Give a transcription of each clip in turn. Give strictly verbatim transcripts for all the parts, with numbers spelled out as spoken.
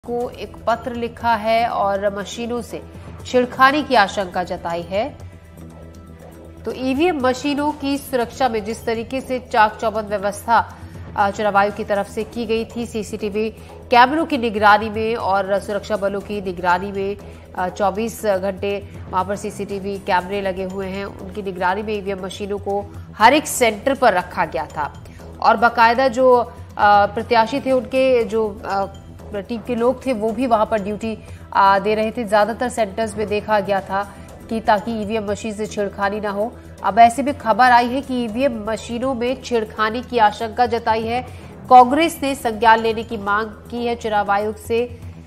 को एक पत्र लिखा है और मशीनों से छेड़खानी की आशंका जताई है। तो ईवीएम मशीनों की सुरक्षा में जिस तरीके से चाक चौबंद व्यवस्था चुनाव आयोग की तरफ से की गई थी, सीसीटीवी कैमरों की निगरानी में और सुरक्षा बलों की निगरानी में चौबीस घंटे वहां पर सीसीटीवी कैमरे लगे हुए हैं, उनकी निगरानी में ईवीएम मशीनों को हर एक सेंटर पर रखा गया था और बाकायदा जो प्रत्याशी थे उनके जो टीम के लोग थे वो भी वहां पर ड्यूटी दे रहे थे। ज्यादातर सेंटर्स में देखा गया था कि ताकि ईवीएम मशीन से छेड़खानी ना हो। अब ऐसे भी खबर आई है कि ईवीएम मशीनों में छेड़खानी की आशंका जताई है। कांग्रेस ने संज्ञान लेने की मांग की है चुनाव आयोग से।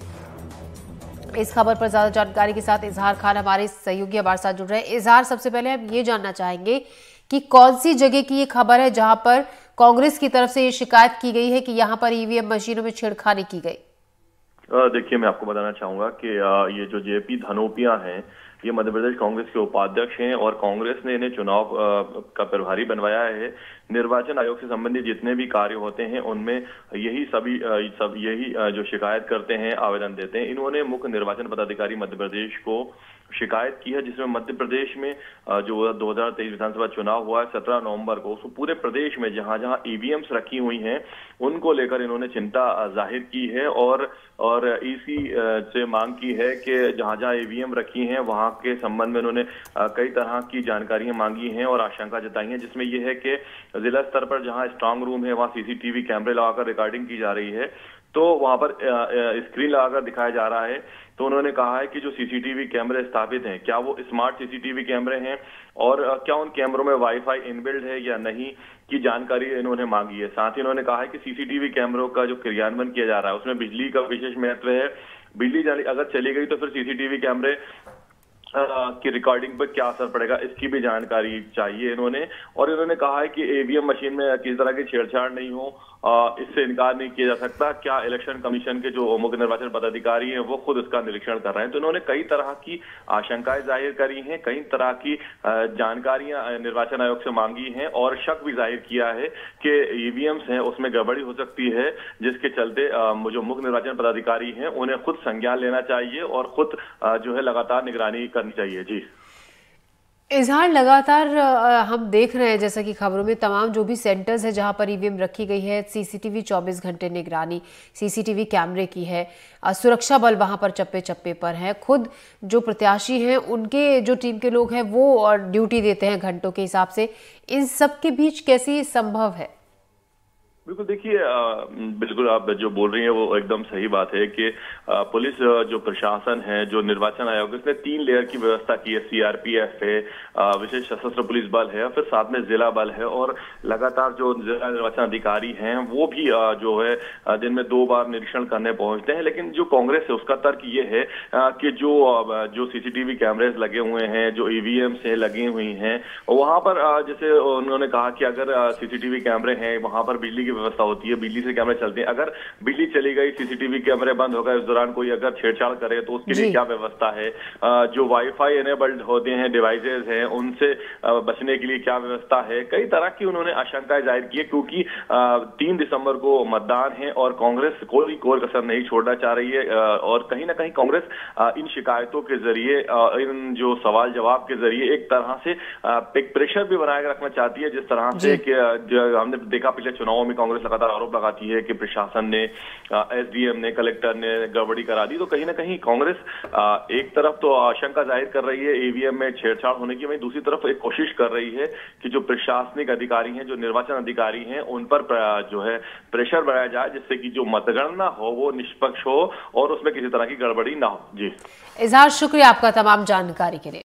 इस खबर पर ज्यादा जानकारी के साथ इजहार खान हमारे सहयोगी हमारे साथ जुड़ रहे हैं। इजहार, सबसे पहले हम ये जानना चाहेंगे कि कौन सी जगह की ये खबर है जहां पर कांग्रेस की तरफ से ये शिकायत की गई है कि यहां पर ईवीएम मशीनों में छेड़खानी की गई? देखिए, मैं आपको बताना चाहूंगा कि ये जो जेपी धनोपिया हैं, ये मध्य प्रदेश कांग्रेस के उपाध्यक्ष हैं और कांग्रेस ने इन्हें चुनाव का प्रभारी बनवाया है। निर्वाचन आयोग से संबंधित जितने भी कार्य होते हैं उनमें यही सभी सब यही जो शिकायत करते हैं, आवेदन देते हैं। इन्होंने मुख्य निर्वाचन पदाधिकारी मध्य प्रदेश को शिकायत की है, जिसमें मध्य प्रदेश में जो दो हज़ार तेईस विधानसभा चुनाव हुआ है सत्रह नवंबर को, उसको पूरे प्रदेश में जहां जहां ईवीएम्स रखी हुई हैं उनको लेकर इन्होंने चिंता जाहिर की है और और ईसी से मांग की है कि जहां जहां ईवीएम रखी हैं वहां के संबंध में उन्होंने कई तरह की जानकारियां मांगी हैं और आशंका जताई है, जिसमें यह है कि जिला स्तर पर जहां स्ट्रांग रूम है वहां सीसीटीवी कैमरे लगाकर रिकॉर्डिंग की जा रही है, तो वहां पर स्क्रीन लगाकर दिखाया जा रहा है। तो उन्होंने कहा है कि जो सीसीटीवी कैमरे स्थापित हैं क्या वो स्मार्ट सीसीटीवी कैमरे हैं और क्या उन कैमरों में वाईफाई इनबिल्ड है या नहीं की जानकारी इन्होंने मांगी है। साथ ही उन्होंने कहा है कि सीसीटीवी कैमरों का जो क्रियान्वयन किया जा रहा है उसमें बिजली का विशेष महत्व है। बिजली अगर चली गई तो फिर सीसीटीवी कैमरे की रिकॉर्डिंग पर क्या असर पड़ेगा, इसकी भी जानकारी चाहिए इन्होंने। और इन्होंने कहा है कि ईवीएम मशीन में किसी तरह की छेड़छाड़ नहीं हो, इससे इनकार नहीं किया जा सकता। क्या इलेक्शन कमीशन के जो मुख्य निर्वाचन पदाधिकारी हैं वो खुद इसका निरीक्षण कर रहे हैं। तो इन्होंने कई तरह की आशंकाएं जाहिर करी हैं, कई तरह की जानकारियां निर्वाचन आयोग से मांगी हैं और शक भी जाहिर किया है कि ईवीएम्स हैं उसमें गड़बड़ी हो सकती है, जिसके चलते जो मुख्य निर्वाचन पदाधिकारी हैं उन्हें खुद संज्ञान लेना चाहिए और खुद जो है लगातार निगरानी करनी चाहिए। जी इजहार, लगातार हम देख रहे हैं जैसा कि खबरों में तमाम जो भी सेंटर्स है जहां पर ईवीएम रखी गई है, सीसीटीवी चौबीस घंटे निगरानी सीसीटीवी कैमरे की है, सुरक्षा बल वहां पर चप्पे चप्पे पर है, खुद जो प्रत्याशी हैं उनके जो टीम के लोग हैं वो ड्यूटी देते हैं घंटों के हिसाब से। इन सब के बीच कैसे संभव है? बिल्कुल, देखिए, बिल्कुल आप जो बोल रही हैं वो एकदम सही बात है कि पुलिस जो प्रशासन है, जो निर्वाचन आयोग, इसने तीन लेयर की व्यवस्था की है। सीआरपीएफ है, विशेष सशस्त्र पुलिस बल है, फिर साथ में जिला बल है और लगातार जो जिला निर्वाचन अधिकारी हैं वो भी जो है दिन में दो बार निरीक्षण करने पहुंचते हैं। लेकिन जो कांग्रेस है उसका तर्क ये है कि जो जो सीसीटीवी कैमरेज लगे हुए हैं, जो ईवीएम से लगी हुई हैं, वहां पर जैसे उन्होंने कहा कि अगर सीसीटीवी कैमरे हैं वहां पर बिजली व्यवस्था होती है, बिजली से कैमरे चलते हैं। अगर बिजली चली गई, सीसीटीवी कैमरे बंद हो गए, उस दौरान कोई अगर छेड़छाड़ करे तो उसके लिए क्या व्यवस्था है। जो वाईफाई एनेबल्ड होते हैं डिवाइसेज हैं उनसे बचने के लिए क्या व्यवस्था है। कई तरह की उन्होंने आशंकाएं जाहिर की है, क्योंकि तीन दिसंबर को मतदान है और कांग्रेस कोई कोई कसर नहीं छोड़ना चाह रही है और कहीं ना कहीं कांग्रेस इन शिकायतों के जरिए, इन जो सवाल जवाब के जरिए एक तरह से एक प्रेशर भी बनाए रखना चाहती है, जिस तरह से कि हमने देखा पिछले चुनावों में कांग्रेस लगातार आरोप लगाती है कि प्रशासन ने, एसडीएम ने, कलेक्टर ने गड़बड़ी करा दी। तो कहीं ना कहीं कांग्रेस एक तरफ तो आशंका जाहिर कर रही है ईवीएम में छेड़छाड़ होने की, वहीं दूसरी तरफ एक कोशिश कर रही है कि जो प्रशासनिक अधिकारी हैं, जो निर्वाचन अधिकारी हैं, उन पर जो है प्रेशर बनाया जाए, जिससे कि जो मतगणना हो वो निष्पक्ष हो और उसमें किसी तरह की गड़बड़ी ना हो। जी इजहार, शुक्रिया आपका तमाम जानकारी के लिए।